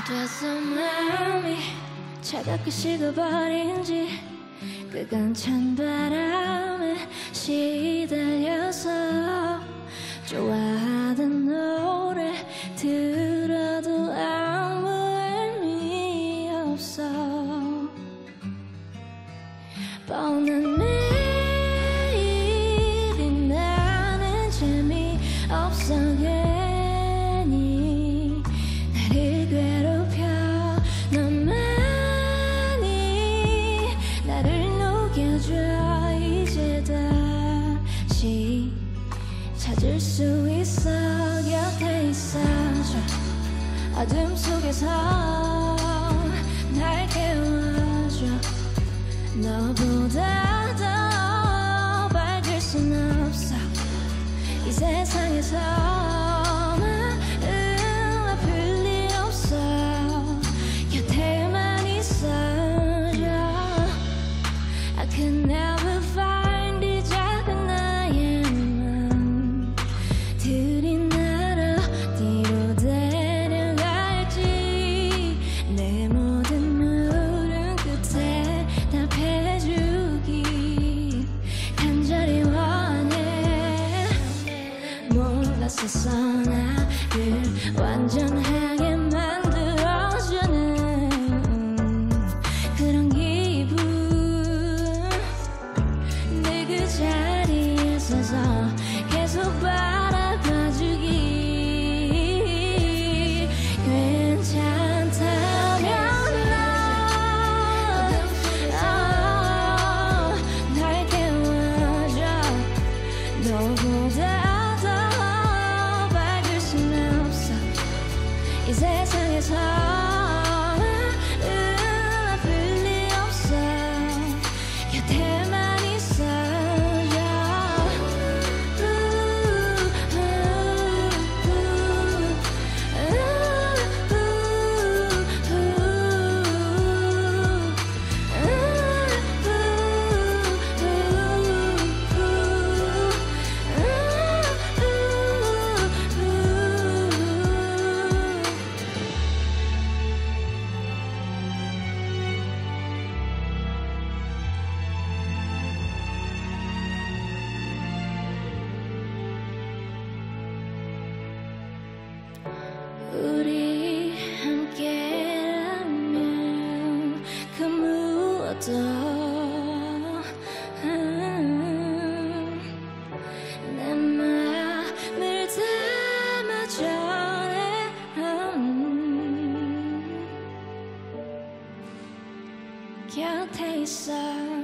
돼서 마음이 차갑게 식어버린지 그간 찬 바람에 시달려서 좋아하던 노래 들어도 아무 의미 없어. 뻔한 매일이 나는 재미없어. 괜히 나를 괴롭혀. 너만이 나를 녹여줘. 이제 다시 찾을 수 있어. 곁에 있어줘. 어둠 속에서 날 깨워줘. 너보다 더 밝을 순 없어. 이 세상에서 마음 아플 일 없어. 곁에만 있어줘. I could never find 이 작은 나의 맘 들이 날 어디로 데려갈지. 내 모든 물은 끝에 답해주기 간절히 원해. 몰랐었어. 나를 완전하게 만들어주는 그런 기분. 늘 그 자리에 서서 계속 바라봐주기. 괜찮다면 날 깨워줘. 너보다 더 밝을 순 없어. 이 세상에서 마음 아플 일 없어. 곁에만 있어줘. 우리 함께라면 그 무엇도 내 맘을 담아줘네. 곁에 있어.